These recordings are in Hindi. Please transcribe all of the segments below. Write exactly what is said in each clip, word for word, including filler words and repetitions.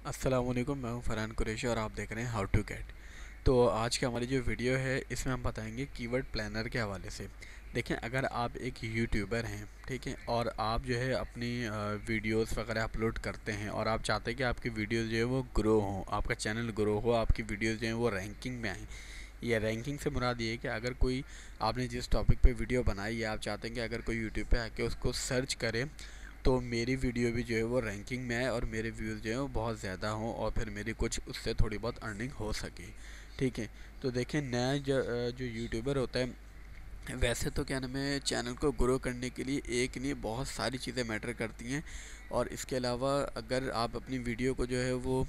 अस्सलाम वालेकुम, मैं हूं फरहान कुरैशी और आप देख रहे हैं हाउ टू गेट। तो आज की हमारी जो वीडियो है इसमें हम बताएंगे कीवर्ड प्लानर के हवाले से। देखें, अगर आप एक यूट्यूबर हैं, ठीक है, और आप जो है अपनी वीडियोस वगैरह अपलोड करते हैं और आप चाहते हैं कि आपकी वीडियोस जो है वो ग्रो हो, आपका चैनल ग्रो हो, आपकी वीडियोस जो है वो रैंकिंग में आएँ। ये रैंकिंग से मुराद ये है कि अगर कोई आपने जिस टॉपिक पे वीडियो बनाई है, आप चाहते हैं कि अगर कोई यूट्यूब पे आके उसको सर्च करे तो मेरी वीडियो भी जो है वो रैंकिंग में आए और मेरे व्यूज़ जो है वो बहुत ज़्यादा हों और फिर मेरी कुछ उससे थोड़ी बहुत अर्निंग हो सके। ठीक है, तो देखें, नया जो जो यूट्यूबर होता है, वैसे तो क्या नाम है, चैनल को ग्रो करने के लिए एक नहीं बहुत सारी चीज़ें मैटर करती हैं। और इसके अलावा अगर आप अपनी वीडियो को जो है वो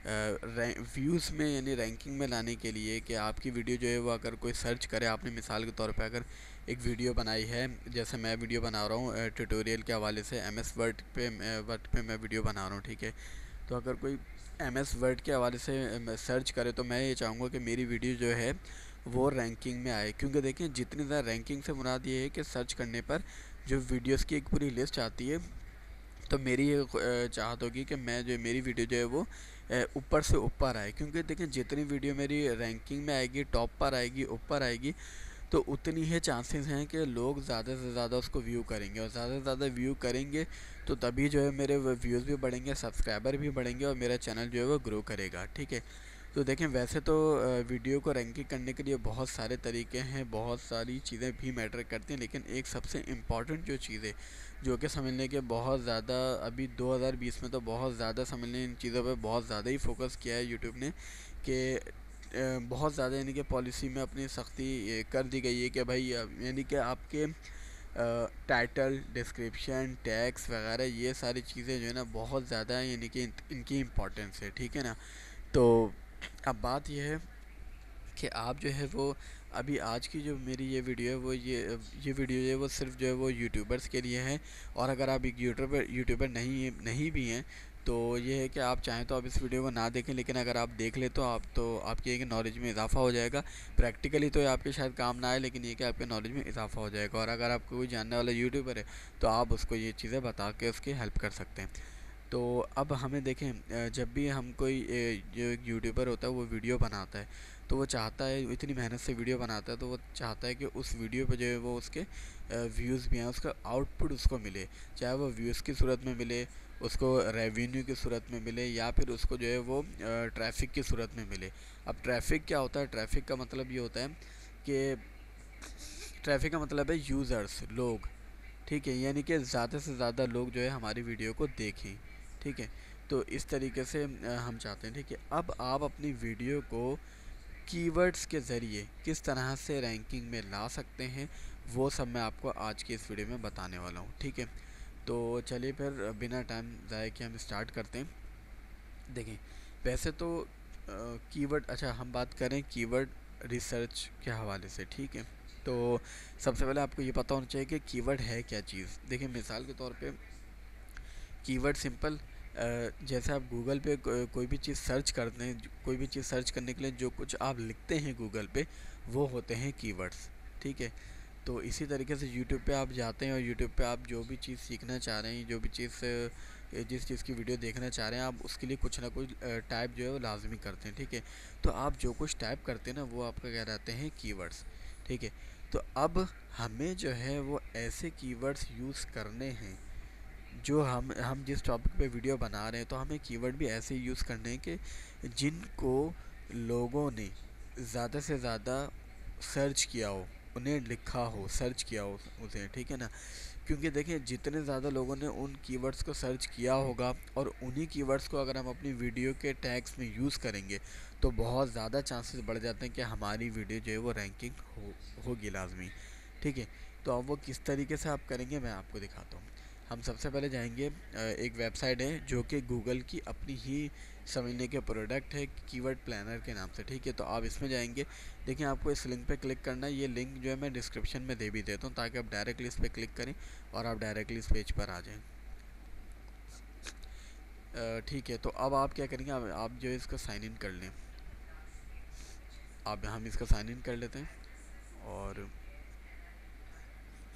व्यूज़ में यानी रैंकिंग में लाने के लिए कि आपकी वीडियो जो है वो अगर कोई सर्च करे, आपने मिसाल के तौर पे अगर एक वीडियो बनाई है, जैसे मैं वीडियो बना रहा हूँ ट्यूटोरियल के हवाले से, एम एस वर्ड पे वर्ड पे मैं वीडियो बना रहा हूँ, ठीक है। तो अगर कोई एम एस वर्ड के हवाले से सर्च करे तो मैं ये चाहूँगा कि मेरी वीडियो जो है वो रैंकिंग में आए, क्योंकि देखें जितनी ज़्यादा रैंकिंग से मुराद ये है कि सर्च करने पर जो वीडियोस की एक पूरी लिस्ट आती है, तो मेरी ये चाहत होगी कि मैं जो मेरी वीडियो जो है वो ऊपर से ऊपर आए, क्योंकि देखें जितनी वीडियो मेरी रैंकिंग में आएगी, टॉप पर आएगी, ऊपर आएगी, तो उतनी ही चांसेस हैं कि लोग ज़्यादा से ज़्यादा उसको व्यू करेंगे, और ज़्यादा से ज़्यादा व्यू करेंगे तो तभी जो है मेरे व्यूज़ भी बढ़ेंगे, सब्सक्राइबर भी बढ़ेंगे और मेरा चैनल जो है वो ग्रो करेगा। ठीक है, तो देखें, वैसे तो वीडियो को रैंकिंग करने के लिए बहुत सारे तरीके हैं, बहुत सारी चीज़ें भी मैटर करती हैं, लेकिन एक सबसे इम्पॉर्टेंट जो चीज़ है, जो कि समझने के बहुत ज़्यादा अभी दो हज़ार बीस में तो बहुत ज़्यादा समझने इन चीज़ों पे बहुत ज़्यादा ही फोकस किया है यूट्यूब ने, कि बहुत ज़्यादा यानी कि पॉलिसी में अपनी सख्ती कर दी गई है कि भाई यानी कि आपके टाइटल, डिस्क्रिप्शन, टैग्स वगैरह ये सारी चीज़ें जो है ना बहुत ज़्यादा यानी कि इनकी इम्पोर्टेंस है। ठीक है ना, तो अब बात यह है कि आप जो है वो अभी आज की जो मेरी ये वीडियो है वो ये ये वीडियो जो है वो सिर्फ जो है वो यूट्यूबर्स के लिए है। और अगर आप एक यूट्यूबर यूट्यूबर नहीं नहीं भी हैं तो ये है कि आप चाहें तो आप इस वीडियो को ना देखें, लेकिन अगर आप देख ले तो आप तो आपकी एक नॉलेज में इजाफा हो जाएगा। प्रैक्टिकली तो आपके शायद काम ना आए, लेकिन ये कि आपके नॉलेज में इजाफा हो जाएगा। और अगर आपको कोई जानने वाला यूट्यूबर है तो आप उसको ये चीज़ें बता के उसकी हेल्प कर सकते हैं। तो अब हमें देखें, जब भी हम कोई जो एक यूट्यूबर होता है वो वीडियो बनाता है, तो वो चाहता है, इतनी मेहनत से वीडियो बनाता है, तो वो चाहता है कि उस वीडियो पे जो है वो उसके व्यूज़ भी हैं, उसका आउटपुट उसको मिले, चाहे वो व्यूज़ की सूरत में मिले, उसको रेवेन्यू की सूरत में मिले, या फिर उसको जो है वो ट्रैफिक की सूरत में मिले। अब ट्रैफिक क्या होता है? ट्रैफिक का मतलब ये होता है कि ट्रैफिक का मतलब है यूज़र्स, लोग। ठीक है, यानी कि ज़्यादा से ज़्यादा लोग जो है हमारी वीडियो को देखें। ठीक है, तो इस तरीके से हम चाहते हैं। ठीक है, अब आप अपनी वीडियो को कीवर्ड्स के ज़रिए किस तरह से रैंकिंग में ला सकते हैं, वो सब मैं आपको आज की इस वीडियो में बताने वाला हूँ। ठीक है, तो चलिए फिर बिना टाइम ज़ाया किए हम स्टार्ट करते हैं। देखें, वैसे तो कीवर्ड, अच्छा हम बात करें कीवर्ड रिसर्च के हवाले से। ठीक है, तो सबसे पहले आपको ये पता होना चाहिए कि कीवर्ड है क्या चीज़। देखिए, मिसाल के तौर पे कीवर्ड सिंपल, जैसे आप गूगल पे को, कोई भी चीज़ सर्च करते हैं, कोई भी चीज़ सर्च करने के लिए जो कुछ आप लिखते हैं गूगल पे, वो होते हैं कीवर्ड्स। ठीक है, तो इसी तरीके से यूट्यूब पे आप जाते हैं और यूट्यूब पे आप जो भी चीज़ सीखना चाह रहे हैं, जो भी चीज़ जिस चीज़ की वीडियो देखना चाह रहे हैं, आप उसके लिए कुछ ना कुछ टाइप जो है वो लाजमी करते हैं। ठीक है, तो आप जो कुछ टाइप करते हैं ना, वो आपका क्या रहते हैं? कीवर्ड्स। ठीक है, तो अब हमें जो है वो ऐसे कीवर्ड्स यूज़ करने हैं, जो हम हम जिस टॉपिक पे वीडियो बना रहे हैं, तो हमें कीवर्ड भी ऐसे यूज़ करने हैं कि जिनको लोगों ने ज़्यादा से ज़्यादा सर्च किया हो, उन्हें लिखा हो, सर्च किया हो उसे। ठीक है ना, क्योंकि देखिए जितने ज़्यादा लोगों ने उन कीवर्ड्स को सर्च किया होगा और उन्हीं कीवर्ड्स को अगर हम अपनी वीडियो के टैग्स में यूज़ करेंगे तो बहुत ज़्यादा चांसेस बढ़ जाते हैं कि हमारी वीडियो जो है वो रैंकिंग हो होगी लाजमी। ठीक है, तो अब वो किस तरीके से आप करेंगे मैं आपको दिखाता हूँ। हम सबसे पहले जाएंगे, एक वेबसाइट है जो कि गूगल की अपनी ही समझने के प्रोडक्ट है, कीवर्ड प्लानर के नाम से। ठीक है, तो आप इसमें जाएंगे। देखिए, आपको इस लिंक पे क्लिक करना है। ये लिंक जो है मैं डिस्क्रिप्शन में दे भी देता हूँ, ताकि आप डायरेक्टली इस पर क्लिक करें और आप डायरेक्टली इस पेज पर आ जाएं। ठीक है, तो अब आप क्या करेंगे, आप, आप जो है इसको साइन इन कर लें। अब हम इसको साइन इन कर लेते हैं, और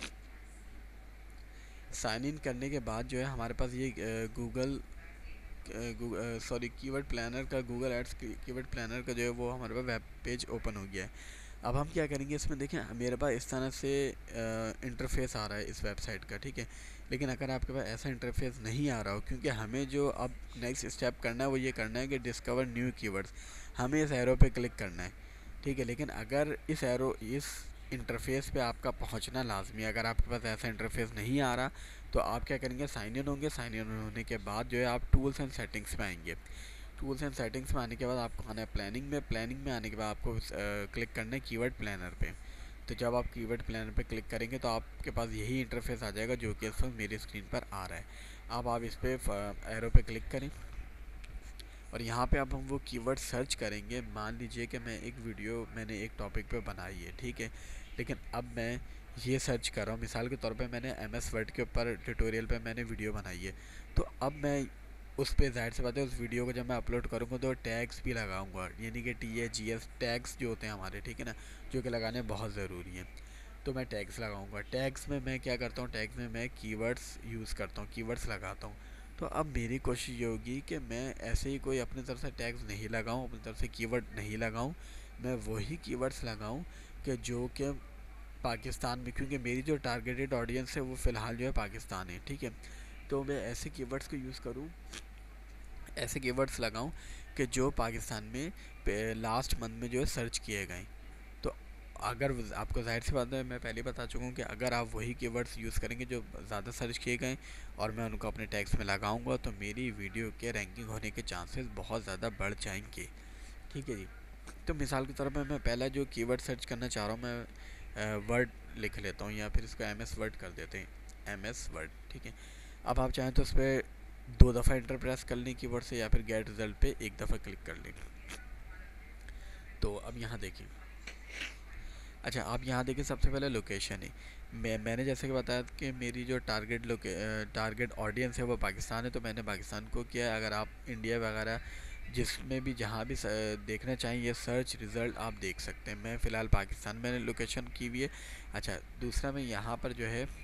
साइन इन करने के बाद जो है हमारे पास ये गूगल सॉरी कीवर्ड प्लानर का, गूगल एड्स कीवर्ड प्लानर का जो है वो हमारे पास वेब पेज ओपन हो गया है। अब हम क्या करेंगे, इसमें देखें मेरे पास इस तरह से इंटरफेस आ रहा है इस वेबसाइट का, ठीक है। लेकिन अगर आपके पास ऐसा इंटरफेस नहीं आ रहा हो, क्योंकि हमें जो अब नेक्स्ट स्टेप करना है वो ये करना है कि डिस्कवर न्यू कीवर्ड्स, हमें इस एरो पे क्लिक करना है, ठीक है। लेकिन अगर इस एरो इस इंटरफेस पे आपका पहुंचना लाजमी है, अगर आपके पास ऐसा इंटरफेस नहीं आ रहा तो आप क्या करेंगे, साइन इन होंगे। साइन इन होने के बाद जो है आप टूल्स एंड सेटिंग्स में आएंगे। टूल्स एंड सेटिंग्स में आने के बाद आपको आना है प्लानिंग में। प्लानिंग में आने के बाद आपको क्लिक करना है कीवर्ड प्लानर पे। तो जब आप कीवर्ड प्लानर पे क्लिक करेंगे तो आपके पास यही इंटरफेस आ जाएगा जो कि इस वक्त मेरी स्क्रीन पर आ रहा है। अब आप इस पर एरो पे क्लिक करें और यहाँ पे अब हम वो कीवर्ड सर्च करेंगे। मान लीजिए कि मैं एक वीडियो मैंने एक टॉपिक पे बनाई है, ठीक है, लेकिन अब मैं ये सर्च कर रहा हूँ, मिसाल के तौर पे मैंने एम एस वर्ड के ऊपर ट्यूटोरियल पे मैंने वीडियो बनाई है। तो अब मैं उस पर ज़ाहिर सी बात है उस वीडियो को जब मैं अपलोड करूँगा तो टैग्स भी लगाऊंगा, यानी कि T A G S tags जो होते हैं हमारे, ठीक है ना, जो कि लगाने बहुत ज़रूरी हैं। तो मैं टैग्स लगाऊंगा। टैग्स में मैं क्या करता हूँ, टैग्स में मैं कीवर्ड्स यूज़ करता हूँ, कीवर्ड्स लगाता हूँ। तो अब मेरी कोशिश ये होगी कि मैं ऐसे ही कोई अपनी तरफ से टैग्स नहीं लगाऊं, अपनी तरफ से कीवर्ड नहीं लगाऊं, मैं वही कीवर्ड्स लगाऊं कि जो कि पाकिस्तान में, क्योंकि मेरी जो टारगेटेड ऑडियंस है वो फ़िलहाल जो है पाकिस्तान है, ठीक है। तो मैं ऐसे कीवर्ड्स को यूज़ करूं, ऐसे कीवर्ड्स लगाऊं कि जो पाकिस्तान में लास्ट मंथ में जो है सर्च किए गए। तो अगर आपको जाहिर सी बात है, मैं पहले बता चुका हूँ कि अगर आप वही कीवर्ड्स यूज़ करेंगे जो ज़्यादा सर्च किए गए और मैं उनको अपने टैग्स में लगाऊंगा तो मेरी वीडियो के रैंकिंग होने के चांसेस बहुत ज़्यादा बढ़ जाएंगे, ठीक है जी। तो मिसाल के तौर पर मैं पहला जो कीवर्ड सर्च करना चाह रहा हूँ, मैं वर्ड लिख लेता हूँ या फिर इसको एम एस वर्ड कर देते हैं, एम एस वर्ड, ठीक है। अब आप चाहें तो उस पर दो दफ़ा इंटर प्रेस कर लें कीवर्ड से, या फिर गेट रिजल्ट पे एक दफ़ा क्लिक कर लें। तो अब यहाँ देखिए, अच्छा आप यहाँ देखिए सबसे पहले लोकेशन है। मैं मैंने जैसे कि बताया कि मेरी जो टारगेट लोके टारगेट ऑडियंस है वो पाकिस्तान है, तो मैंने पाकिस्तान को किया है। अगर आप इंडिया वगैरह जिसमें भी जहाँ भी देखना चाहें ये सर्च रिज़ल्ट आप देख सकते हैं। मैं फ़िलहाल पाकिस्तान मैंने लोकेशन की हुई है। अच्छा दूसरा मैं यहाँ पर जो है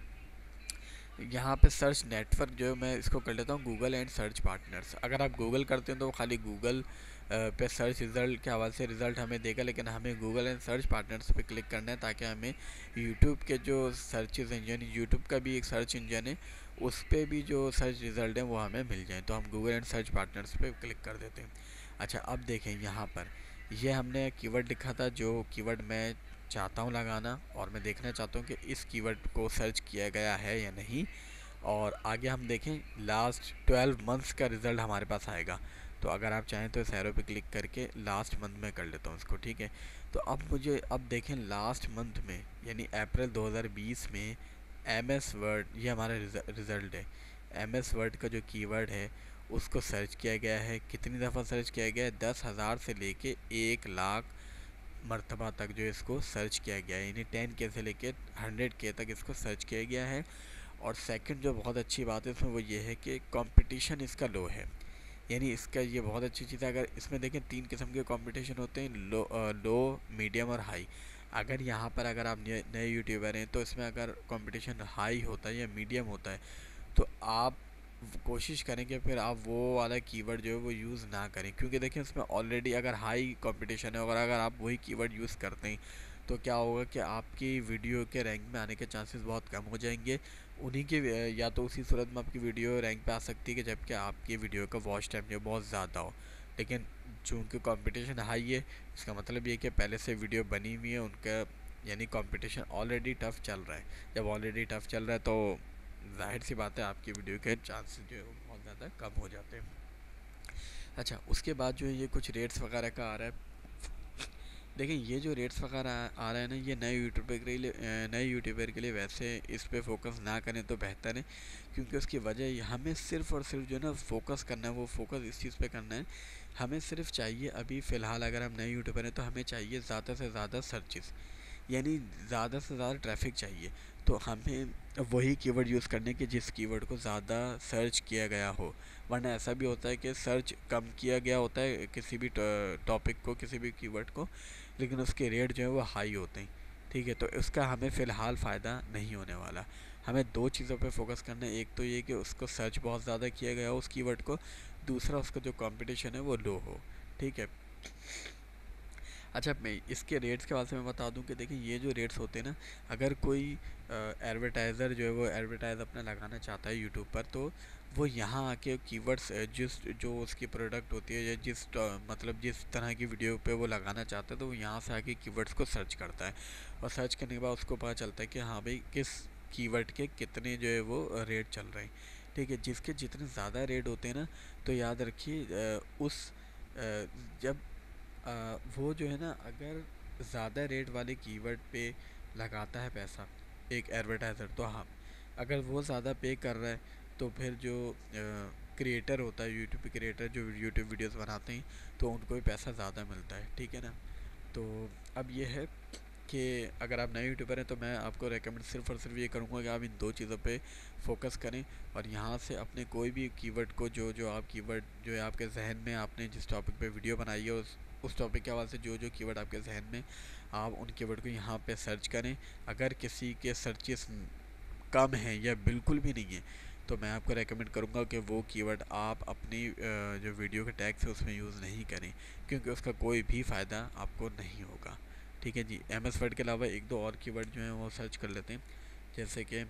यहाँ पे सर्च नेटवर्क जो है मैं इसको कर लेता हूँ गूगल एंड सर्च पार्टनर्स। अगर आप गूगल करते हैं तो खाली गूगल पे सर्च रिज़ल्ट के हवाले से रिज़ल्ट हमें देगा, लेकिन हमें गूगल एंड सर्च पार्टनर्स पे क्लिक करना है ताकि हमें यूट्यूब के जो सर्च इंजन, यूट्यूब का भी एक सर्च इंजन है, उस पर भी जो सर्च रिज़ल्ट है वो हमें मिल जाए। तो हम गूगल एंड सर्च पार्टनर्स पे क्लिक कर देते हैं। अच्छा अब देखें यहाँ पर ये हमने कीवर्ड लिखा था जो कीवर्ड मैं चाहता हूँ लगाना, और मैं देखना चाहता हूँ कि इस कीवर्ड को सर्च किया गया है या नहीं। और आगे हम देखें लास्ट ट्वेल्व मंथ्स का रिज़ल्ट हमारे पास आएगा। तो अगर आप चाहें तो इस एरो पे क्लिक करके लास्ट मंथ में कर लेता हूँ इसको, ठीक है। तो अब मुझे अब देखें लास्ट मंथ में यानी अप्रैल दो हज़ार बीस में एम एस वर्ड, ये हमारा रिज़ल्ट है। एम एस वर्ड का जो कीवर्ड है उसको सर्च किया गया है। कितनी दफ़ा सर्च किया गया है, दस हज़ार से लेके एक लाख मरतबा तक जो इसको सर्च किया गया है, यानी टेन के से लेके हंड्रेड के तक इसको सर्च किया गया है। और सेकंड जो बहुत अच्छी बात है इसमें वो ये है कि कंपटीशन इसका लो है, यानी इसका ये बहुत अच्छी चीज़ है। अगर इसमें देखें तीन किस्म के कंपटीशन होते हैं, लो आ, लो मीडियम और हाई। अगर यहाँ पर अगर आप नए यूट्यूबर हैं तो इसमें अगर कंपटीशन हाई होता है या मीडियम होता है तो आप कोशिश करें कि फिर आप वो वाला कीवर्ड जो है वो यूज़ ना करें, क्योंकि देखिए इसमें ऑलरेडी अगर हाई कंपटीशन है और अगर आप वही कीवर्ड यूज़ करते हैं तो क्या होगा कि आपकी वीडियो के रैंक में आने के चांसेस बहुत कम हो जाएंगे। उन्हीं के या तो उसी सूरत में आपकी वीडियो रैंक पे आ सकती है कि जबकि आपकी वीडियो का वॉच टाइम जो बहुत ज़्यादा हो, लेकिन चूँकि कंपटीशन हाई है इसका मतलब ये कि पहले से वीडियो बनी हुई है उनका, यानी कंपटीशन ऑलरेडी टफ़ चल रहा है। जब ऑलरेडी टफ़ चल रहा है तो जाहिर सी बात है आपकी वीडियो के चांसेस जो है वो बहुत ज़्यादा कम हो जाते हैं। अच्छा उसके बाद जो है ये कुछ रेट्स वगैरह का आ रहा है। देखिए ये जो रेट्स वगैरह आ रहा है ना, ये नए यूट्यूबर के लिए नए यूट्यूबर के लिए वैसे इस पे फोकस ना करें तो बेहतर है, क्योंकि उसकी वजह हमें सिर्फ़ और सिर्फ जो है ना फोकस करना है, वो फोकस इस चीज़ पे करना है। हमें सिर्फ चाहिए अभी फ़िलहाल अगर हम नए यूट्यूबर हैं तो हमें चाहिए ज़्यादा से ज़्यादा सर्चेस, यानी ज़्यादा से ज़्यादा ट्रैफिक चाहिए। तो हमें वही कीवर्ड यूज़ करने के जिस कीवर्ड को ज़्यादा सर्च किया गया हो, वरना ऐसा भी होता है कि सर्च कम किया गया होता है किसी भी टॉपिक को, किसी भी कीवर्ड को, लेकिन उसके रेट जो है वो हाई होते हैं, ठीक है। तो इसका हमें फ़िलहाल फ़ायदा नहीं होने वाला। हमें दो चीज़ों पे फोकस करना है। एक तो ये कि उसको सर्च बहुत ज़्यादा किया गया हो उस कीवर्ड को, दूसरा उसका जो कंपटीशन है वो लो हो, ठीक है। अच्छा, मैं इसके रेट्स के बारे में बता दूं कि देखिए ये जो रेट्स होते हैं ना, अगर कोई एडवर्टाइज़र जो है वो एडवर्टाइज अपना लगाना चाहता है यूट्यूब पर, तो वो यहाँ आके कीवर्ड्स जिस जो उसकी प्रोडक्ट होती है या जिस मतलब जिस तरह की वीडियो पे वो लगाना चाहता है, तो वो यहाँ से आके कीवर्ड्स को सर्च करता है और सर्च करने के बाद उसको पता चलता है कि हाँ भाई किस कीवर्ड के कितने जो है वो रेट चल रहे हैं, ठीक है। जिसके जितने ज़्यादा रेट होते हैं ना, तो याद रखिए उस अ, जब आ, वो जो है ना, अगर ज़्यादा रेट वाले कीवर्ड पे लगाता है पैसा एक एडवर्टाइज़र, तो हाँ, अगर वो ज़्यादा पे कर रहा है तो फिर जो क्रिएटर होता है, यूट्यूब क्रिएटर जो यूट्यूब वीडियोस बनाते हैं, तो उनको भी पैसा ज़्यादा मिलता है, ठीक है ना। तो अब ये है कि अगर आप नए यूट्यूबर हैं तो मैं आपको रेकमेंड सिर्फ और सिर्फ ये करूँगा कि आप इन दो चीज़ों पे फोकस करें और यहाँ से अपने कोई भी कीवर्ड को, जो जो आप कीवर्ड जो है आपके जहन में, आपने जिस टॉपिक पे वीडियो बनाई है उस उस टॉपिक के हवाले से जो जो कीवर्ड आपके जहन में, आप उन कीवर्ड को यहाँ पे सर्च करें। अगर किसी के सर्चेस कम हैं या बिल्कुल भी नहीं है, तो मैं आपको रेकमेंड करूँगा कि वो कीवर्ड आप अपनी जो वीडियो के टैग से उसमें यूज़ नहीं करें, क्योंकि उसका कोई भी फ़ायदा आपको नहीं होगा, ठीक है जी। एम एस वर्ड के अलावा एक दो और कीवर्ड जो हैं वो सर्च कर लेते हैं। जैसे कि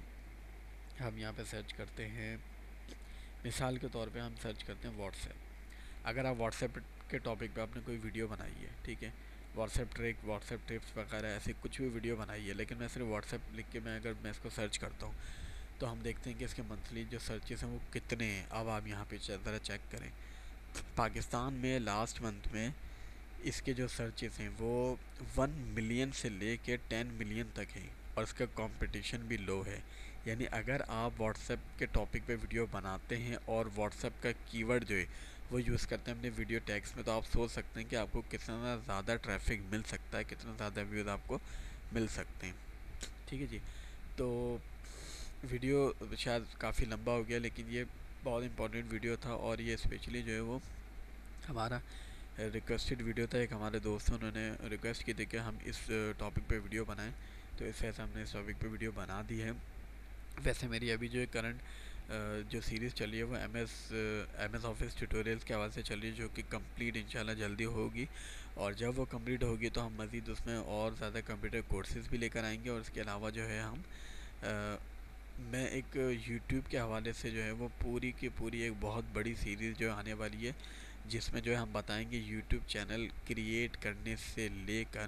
हम यहाँ पे सर्च करते हैं, मिसाल के तौर पे हम सर्च करते हैं व्हाट्सएप। अगर आप व्हाट्सएप के टॉपिक पे आपने कोई वीडियो बनाई है, ठीक है, व्हाट्सएप ट्रिक, व्हाट्सएप टिप्स वगैरह ऐसी कुछ भी वीडियो बनाई है, लेकिन मैं सिर्फ व्हाट्सएप लिख के मैं अगर मैं इसको सर्च करता हूँ, तो हम देखते हैं कि इसके मंथली जो सर्चेस हैं वो कितने हैं। अब आप यहाँ पे ज़रा चेक करें, पाकिस्तान में लास्ट मंथ में इसके जो सर्चेस हैं वो वन मिलियन से ले कर टेन मिलियन तक हैं और इसका कंपटीशन भी लो है। यानी अगर आप व्हाट्सएप के टॉपिक पे वीडियो बनाते हैं और व्हाट्सएप का कीवर्ड जो है वो यूज़ करते हैं अपने वीडियो टैग्स में, तो आप सोच सकते हैं कि आपको कितना ज़्यादा ट्रैफिक मिल सकता है, कितना ज़्यादा व्यूज़ आपको मिल सकते हैं, ठीक है जी। तो वीडियो शायद काफ़ी लंबा हो गया, लेकिन ये बहुत इंपॉर्टेंट वीडियो था और ये स्पेशली जो है वो हमारा रिक्वेस्टेड वीडियो था। एक हमारे दोस्त हैं, उन्होंने रिक्वेस्ट की थी कि हम इस टॉपिक पे वीडियो बनाएं, तो इस वजह से हमने इस टॉपिक पे वीडियो बना दी है। वैसे मेरी अभी जो करंट जो सीरीज़ चली है वो M S M S office tutorials के आवाज़ से चली है, जो कि कंप्लीट इंशाल्लाह जल्दी होगी। और जब वो कंप्लीट होगी तो हम मज़ीद उसमें और ज़्यादा कंप्यूटर कोर्सेज़ भी लेकर आएंगे। और इसके अलावा जो है हम आ, मैं एक यूट्यूब के हवाले से जो है वो पूरी की पूरी एक बहुत बड़ी सीरीज़ जो आने वाली है, जिसमें जो है हम बताएंगे यूट्यूब चैनल क्रिएट करने से लेकर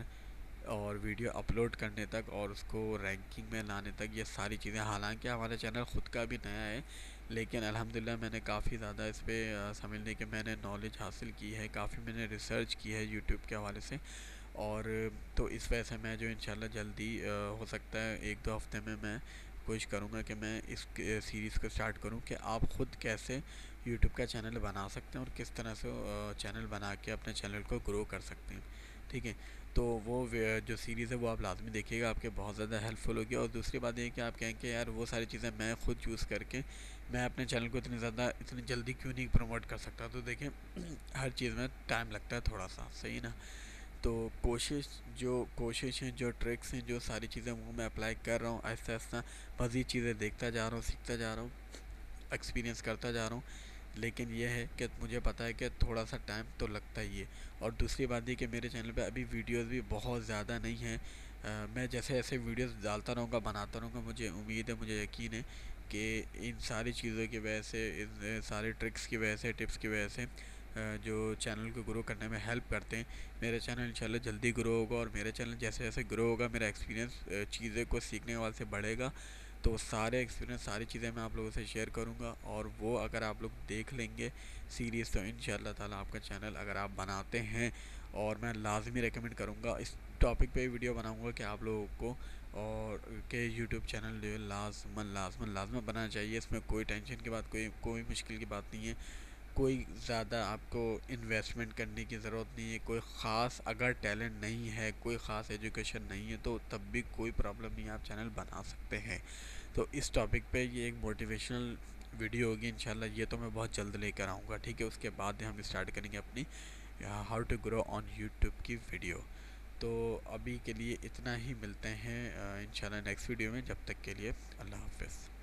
और वीडियो अपलोड करने तक और उसको रैंकिंग में लाने तक, ये सारी चीज़ें। हालांकि हमारा चैनल ख़ुद का भी नया है, लेकिन अल्हम्दुलिल्लाह मैंने काफ़ी ज़्यादा इस पर समझने के मैंने नॉलेज हासिल की है, काफ़ी मैंने रिसर्च की है यूट्यूब के हवाले से। और तो इस वजह से मैं जो इंशाल्लाह जल्दी हो सकता है एक दो हफ्ते में मैं कोशिश करूँगा कि मैं इस सीरीज़ को स्टार्ट करूँ कि आप ख़ुद कैसे यूट्यूब का चैनल बना सकते हैं और किस तरह से चैनल बना के अपने चैनल को ग्रो कर सकते हैं, ठीक है। तो वो जो सीरीज़ है वो आप लाजमी देखिएगा, आपके बहुत ज़्यादा हेल्पफुल होगी। और दूसरी बात ये कि आप कहें कि यार वो सारी चीज़ें मैं ख़ुद यूज़ करके मैं अपने चैनल को इतनी ज़्यादा इतनी जल्दी क्यों नहीं प्रमोट कर सकता। तो देखें हर चीज़ में टाइम लगता है थोड़ा सा, सही ना। तो कोशिश जो कोशिश हैं, जो ट्रिक्स हैं, जो सारी चीज़ें वो मैं अप्लाई कर रहा हूँ, आहिस्ता आहिस्ता मज़ीद चीज़ें देखता जा रहा हूँ, सीखता जा रहा हूँ, एक्सपीरियंस करता जा रहा हूँ। लेकिन यह है कि मुझे पता है कि थोड़ा सा टाइम तो लगता ही है। और दूसरी बात ये कि मेरे चैनल पे अभी वीडियोस भी बहुत ज़्यादा नहीं हैं। मैं जैसे ऐसे वीडियोस डालता रहूँगा, बनाता रहूँगा, मुझे उम्मीद है, मुझे यकीन है कि इन सारी चीज़ों की वजह से, इन सारे ट्रिक्स की वजह से, टिप्स की वजह से जो चैनल को ग्रो करने में हेल्प करते हैं, मेरा चैनल इंशाल्लाह जल्दी ग्रो होगा। और मेरा चैनल जैसे जैसे ग्रो होगा, मेरा एक्सपीरियंस चीज़ें को सीखने वाले से बढ़ेगा। तो सारे एक्सपीरियंस, सारी चीज़ें मैं आप लोगों से शेयर करूंगा। और वो अगर आप लोग देख लेंगे सीरीज़, तो इंशाल्लाह ताला आपका चैनल अगर आप बनाते हैं, और मैं लाजमी रेकमेंड करूंगा, इस टॉपिक पे वीडियो बनाऊंगा कि आप लोगों को और के यूट्यूब चैनल जो है लाजमन लाजमन लाजमन बनाना चाहिए। इसमें कोई टेंशन की बात, कोई कोई मुश्किल की बात नहीं है, कोई ज़्यादा आपको इन्वेस्टमेंट करने की ज़रूरत नहीं है। कोई ख़ास अगर टैलेंट नहीं है, कोई ख़ास एजुकेशन नहीं है, तो तब भी कोई प्रॉब्लम नहीं है, आप चैनल बना सकते हैं। तो इस टॉपिक पे ये एक मोटिवेशनल वीडियो होगी इंशाल्लाह, ये तो मैं बहुत जल्द लेकर आऊँगा, ठीक है। उसके बाद हम स्टार्ट करेंगे अपनी how to grow on YouTube की वीडियो। तो अभी के लिए इतना ही, मिलते हैं इंशाल्लाह नेक्स्ट वीडियो में। जब तक के लिए अल्लाह हाफ़िज़।